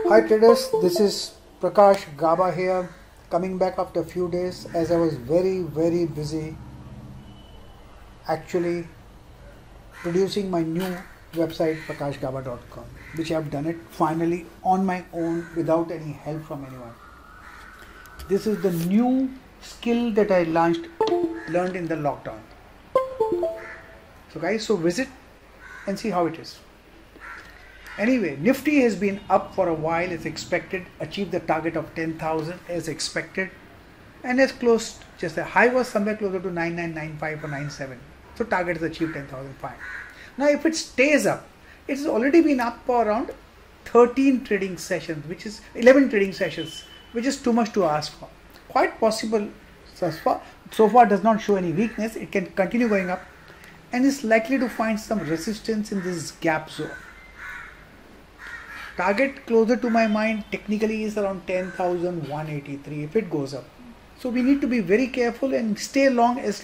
Hi traders, this is Prakash Gaba here, coming back after a few days as I was very busy actually producing my new website prakashgaba.com, which I have done it finally on my own without any help from anyone. This is the new skill that I learned in the lockdown. So guys, visit and see how it is. Anyway, Nifty has been up for a while as expected, achieved the target of 10,000 as expected, and has closed, just the high was somewhere closer to 9995 or 97. So target is achieved 10,005. Now if it stays up, it has already been up for around 13 trading sessions, which is 11 trading sessions, which is too much to ask for. Quite possible so far does not show any weakness. It can continue going up and is likely to find some resistance in this gap zone. Target closer to my mind technically is around 10,183 if it goes up. So we need to be very careful and stay long as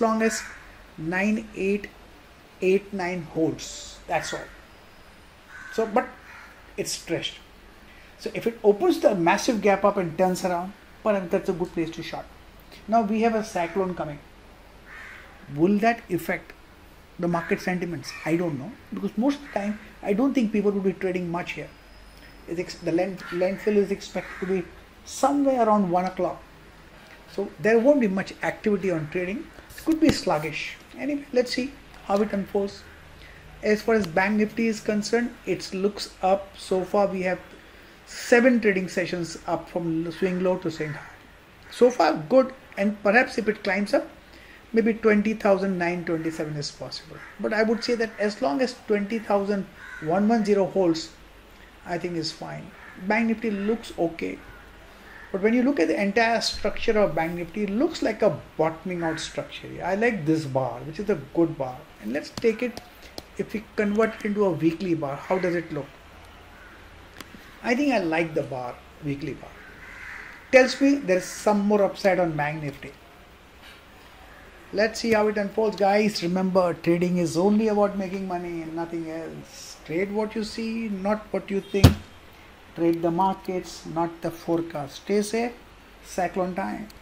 9889 holds. That's all. So, but it's stretched. So if it opens the massive gap up and turns around, perhaps that's a good place to short. Now we have a cyclone coming. Will that affect the market sentiments? I don't know, because most of the time I don't think people will be trading much here. The landfill is expected to be somewhere around 1 o'clock. So there won't be much activity on trading. It could be sluggish. Anyway, let's see how it unfolds. As far as Bank Nifty is concerned, it looks up. So far we have 7 trading sessions up from swing low to swing high. So far good, and perhaps if it climbs up, maybe 20,927 is possible. But I would say that as long as 20,110 holds, I think is fine. Bank Nifty looks okay, but when you look at the entire structure of Bank Nifty, it looks like a bottoming out structure. I like this bar, which is a good bar, and let's take it. If we convert it into a weekly bar, how does it look? I think I like the bar, weekly bar. Tells me there is some more upside on Bank Nifty. Let's see how it unfolds, guys. Remember, trading is only about making money and nothing else. Trade what you see, not what you think. Trade the markets, not the forecast. Stay safe. Cyclone time.